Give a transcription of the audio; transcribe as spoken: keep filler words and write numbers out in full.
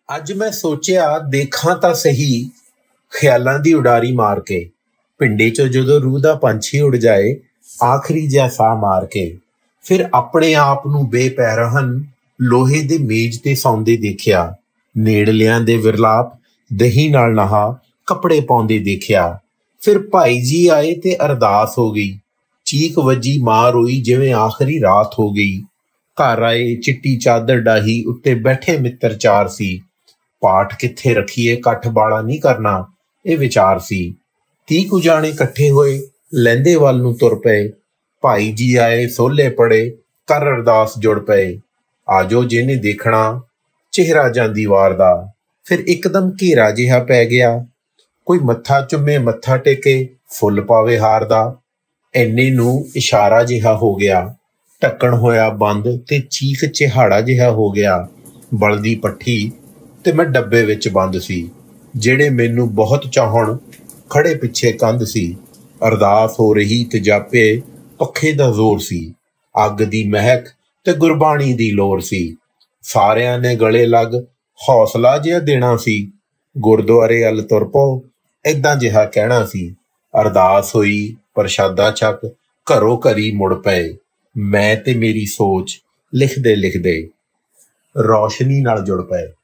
ਅੱਜ ਮੈਂ ਸੋਚਿਆ ਦੇਖਾਂ ਤਾਂ ਸਹੀ ਖਿਆਲਾਂ ਦੀ ਉਡਾਰੀ ਮਾਰ ਕੇ, ਪਿੰਡੇ 'ਚੋਂ ਜਦੋਂ ਰੂਹ ਦਾ ਪੰਛੀ ਉੱਡ ਜਾਏ ਆਖਰੀ ਜਿਹਾ ਸਾਹ ਮਾਰ ਕੇ। ਫਿਰ ਆਪਣੇ ਆਪ ਨੂੰ ਬੇਪੈਰਹਨ ਲੋਹੇ ਦੇ ਮੇਜ਼ ਤੇ ਸੌਂਦੇ ਦੇਖਿਆ, ਨੇੜਲਿਆਂ ਦੇ ਵਿਰਲਾਪ ਦਹੀਂ ਨਾਲ ਨਹਾ ਕੱਪੜੇ ਪਾਉਂਦੇ ਦੇਖਿਆ। ਫਿਰ ਭਾਈ ਜੀ ਆਏ ਤੇ ਅਰਦਾਸ ਹੋ ਗਈ, ਚੀਕ ਵੱਜੀ ਮਾਂ ਰੋਈ ਜਿਵੇਂ ਆਖਰੀ ਰਾਤ ਹੋ ਗਈ। ਘਰ ਆਏ ਚਿੱਟੀ ਚਾਦਰ ਡਾਹੀ ਉੱਤੇ ਬੈਠੇ ਮਿੱਤਰ ਚਾਰ ਸੀ, ਪਾਠ ਕਿੱਥੇ ਰੱਖੀਏ ਇਕੱਠ ਬਾਲਾ ਨਹੀਂ ਕਰਨਾ ਇਹ ਵਿਚਾਰ ਸੀ। ਤੀਹ ਕੁ ਜਾਣੇ ਇਕੱਠੇ ਹੋਏ ਲਹਿੰਦੇ ਵੱਲ ਨੂੰ ਤੁਰ ਪਏ, ਭਾਈ ਜੀ ਆਏ ਸੋਹਲੇ ਪੜੇ ਕਰ ਅਰਦਾਸ ਜੁੜ ਪਏ। ਆਜੋ ਜਿਹਨੇ ਦੇਖਣਾ ਚਿਹਰਾ ਜਾਂਦੀ ਵਾਰ ਦਾ। ਫਿਰ ਇੱਕਦਮ ਘੇਰਾ ਜਿਹਾ ਪੈ ਗਿਆ, ਕੋਈ ਮੱਥਾ ਚੁੰਮੇ ਮੱਥਾ ਟੇਕੇ ਫੁੱਲ ਪਾਵੇ ਹਾਰ ਦਾ। ਐਨੇ ਨੂੰ ਇਸ਼ਾਰਾ ਜਿਹਾ ਹੋ ਗਿਆ, ਢੱਕਣ ਹੋਇਆ ਬੰਦ ਤੇ ਚੀਕ ਚਿਹਾੜਾ ਜਿਹਾ ਹੋ ਗਿਆ। ਬਲਦੀ ਪੱਠੀ ਤੇ ਮੈਂ ਡੱਬੇ ਵਿੱਚ ਬੰਦ ਸੀ, ਜਿਹੜੇ ਮੈਨੂੰ ਬਹੁਤ ਚਾਹੁਣ ਖੜੇ ਪਿੱਛੇ ਕੰਧ ਸੀ। ਅਰਦਾਸ ਹੋ ਰਹੀ ਤੇ ਜਾਪੇ ਪੱਖੇ ਦਾ ਜ਼ੋਰ ਸੀ, ਅੱਗ ਦੀ ਮਹਿਕ ਤੇ ਗੁਰਬਾਣੀ ਦੀ ਲੋਰ ਸੀ। ਸਾਰਿਆਂ ਨੇ ਗਲੇ ਲੱਗ ਹੌਸਲਾ ਜਿਹਾ ਦੇਣਾ ਸੀ, ਗੁਰਦੁਆਰੇ ਵੱਲ ਤੁਰ ਪਓ ਏਦਾਂ ਜਿਹਾ ਕਹਿਣਾ ਸੀ। ਅਰਦਾਸ ਹੋਈ ਪ੍ਰਸ਼ਾਦਾ ਛਕ ਘਰੋਂ ਘਰੀ ਮੁੜ ਪਏ। ਮੈਂ ਤੇ ਮੇਰੀ ਸੋਚ ਲਿਖਦੇ ਲਿਖਦੇ ਰੌਸ਼ਨੀ ਨਾਲ ਜੁੜ ਪਏ।